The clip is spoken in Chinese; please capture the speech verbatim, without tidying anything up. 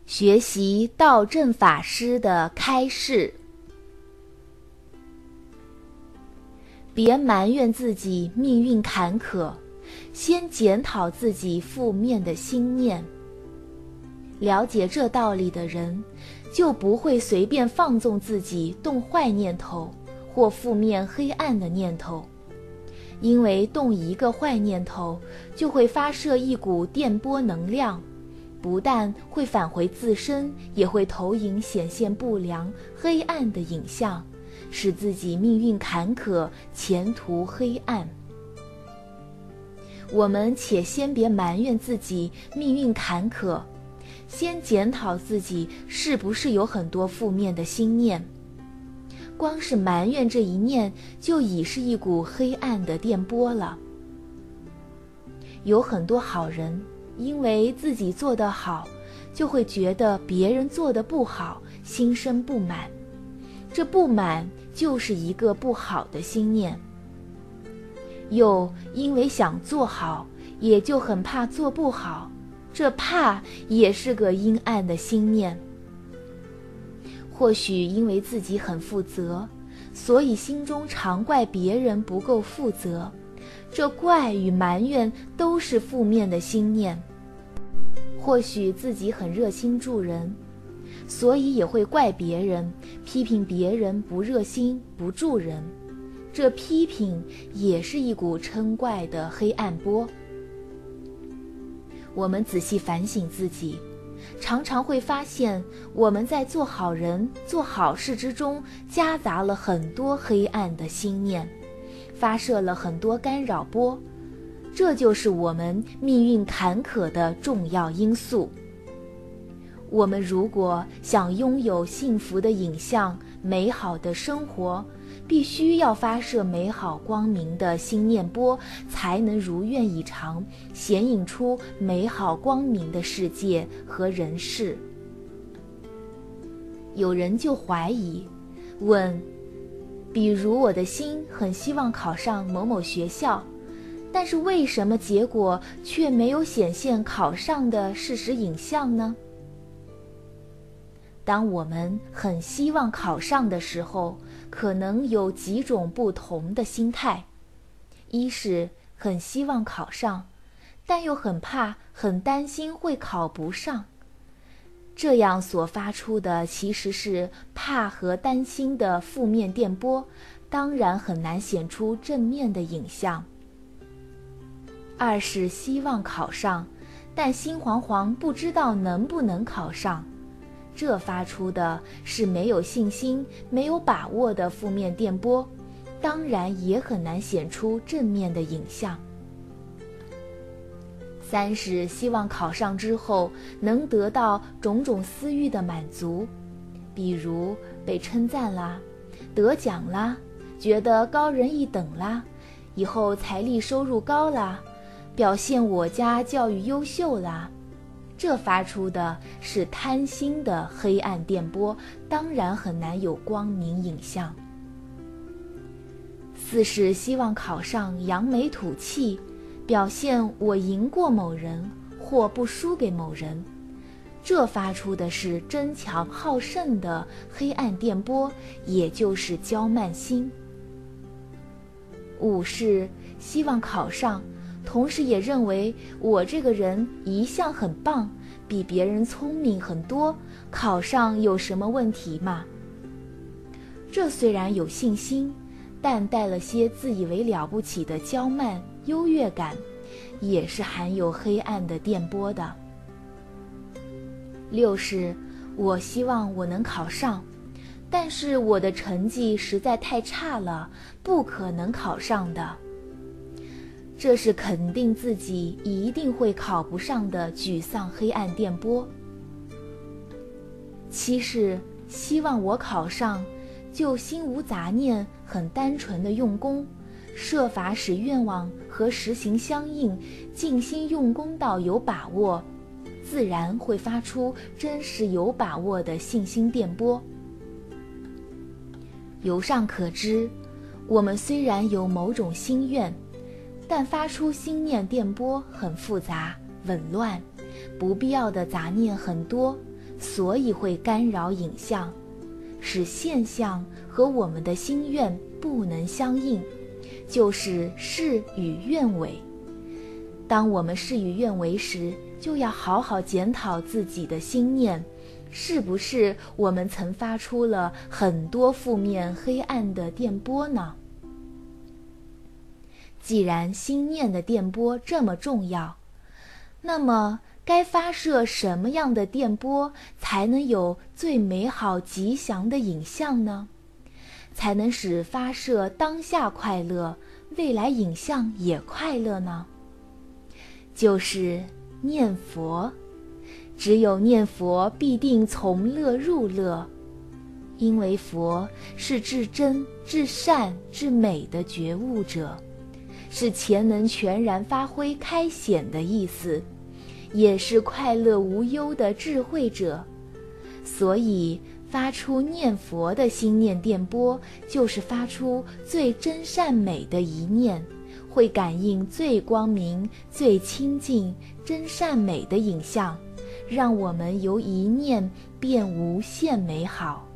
学习道正法师的开示。别埋怨自己命运坎坷，先检讨自己负面的心念。了解这道理的人，就不会随便放纵自己动坏念头或负面黑暗的念头，因为动一个坏念头，就会发射一股电波能量，不但会返回自身，也会投影显现不良、黑暗的影像，使自己命运坎坷，前途黑暗。我们且先别埋怨自己命运坎坷，先检讨自己是不是有很多负面的心念。光是埋怨这一念，就已是一股黑暗的电波了。有很多好人因为自己做得好，就会觉得别人做得不好，心生不满。这不满就是一个不好的心念。又因为想做好，也就很怕做不好，这怕也是个阴暗的心念。或许因为自己很负责，所以心中常怪别人不够负责，这怪与埋怨都是负面的心念。或许自己很热心助人，所以也会怪别人，批评别人不热心不助人，这批评也是一股嗔怪的黑暗波。我们仔细反省自己，常常会发现我们在做好人做好事之中夹杂了很多黑暗的心念，发射了很多干扰波，这就是我们命运坎坷的重要因素。我们如果想拥有幸福的影像、美好的生活，必须要发射美好光明的心念波，才能如愿以偿，显影出美好光明的世界和人世。有人就怀疑，问，比如我的心很希望考上某某学校，但是为什么结果却没有显现考上的事实影像呢？当我们很希望考上的时候，可能有几种不同的心态。一是很希望考上，但又很怕、很担心会考不上。这样所发出的其实是怕和担心的负面电波，当然很难显出正面的影像。二是希望考上，但心惶惶不知道能不能考上，这发出的是没有信心、没有把握的负面电波，当然也很难显出正面的影像。三是希望考上之后能得到种种私欲的满足，比如被称赞啦、得奖啦、觉得高人一等啦、以后财力收入高啦、表现我家教育优秀啦，这发出的是贪心的黑暗电波，当然很难有光明影像。四是希望考上扬眉吐气，表现我赢过某人或不输给某人，这发出的是争强好胜的黑暗电波，也就是骄慢心。五是希望考上，同时也认为我这个人一向很棒，比别人聪明很多，考上有什么问题嘛？这虽然有信心，但带了些自以为了不起的骄慢、优越感，也是含有黑暗的电波的。六是我希望我能考上，但是我的成绩实在太差了，不可能考上的。这是肯定自己一定会考不上的沮丧黑暗电波。七是希望我考上，就心无杂念，很单纯的用功，设法使愿望和实行相应，尽心用功到有把握，自然会发出真实有把握的信心电波。由上可知，我们虽然有某种心愿，但发出心念电波很复杂、紊乱，不必要的杂念很多， 所以会干扰影像，使现象和我们的心愿不能相应，就是事与愿违。当我们事与愿违时，就要好好检讨自己的心念，是不是我们曾发出了很多负面黑暗的电波呢？既然心念的电波这么重要，那么该发射什么样的电波才能有最美好吉祥的影像呢？才能使发射当下快乐，未来影像也快乐呢？就是念佛。只有念佛必定从乐入乐，因为佛是至真、至善、至美的觉悟者，是潜能全然发挥开显的意思，也是快乐无忧的智慧者。所以发出念佛的心念电波，就是发出最真善美的一念，会感应最光明、最清净、真善美的影像，让我们由一念变无限美好。